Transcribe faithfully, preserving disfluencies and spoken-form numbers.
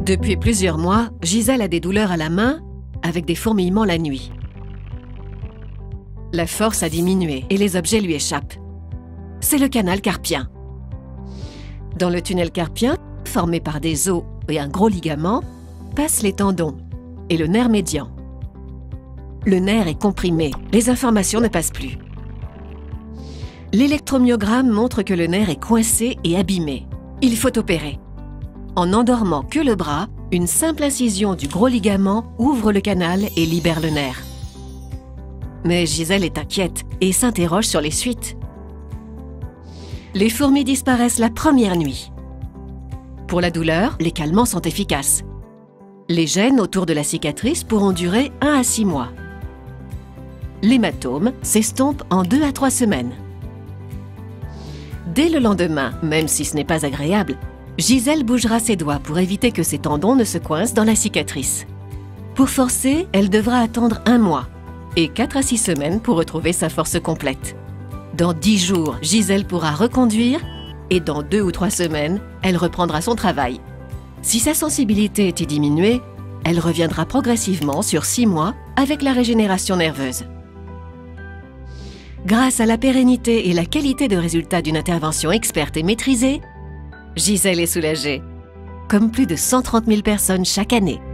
Depuis plusieurs mois, Gisèle a des douleurs à la main avec des fourmillements la nuit. La force a diminué et les objets lui échappent. C'est le canal carpien. Dans le tunnel carpien, formé par des os et un gros ligament, passent les tendons et le nerf médian. Le nerf est comprimé, les informations ne passent plus. L'électromyogramme montre que le nerf est coincé et abîmé. Il faut opérer. En n'endormant que le bras, une simple incision du gros ligament ouvre le canal et libère le nerf. Mais Gisèle est inquiète et s'interroge sur les suites. Les fourmis disparaissent la première nuit. Pour la douleur, les calmants sont efficaces. Les gènes autour de la cicatrice pourront durer un à six mois. L'hématome s'estompe en deux à trois semaines. Dès le lendemain, même si ce n'est pas agréable, Gisèle bougera ses doigts pour éviter que ses tendons ne se coincent dans la cicatrice. Pour forcer, elle devra attendre un mois et quatre à six semaines pour retrouver sa force complète. Dans dix jours, Gisèle pourra reconduire et dans deux ou trois semaines, elle reprendra son travail. Si sa sensibilité était diminuée, elle reviendra progressivement sur six mois avec la régénération nerveuse. Grâce à la pérennité et la qualité de résultat d'une intervention experte et maîtrisée, Gisèle est soulagée, comme plus de cent trente mille personnes chaque année.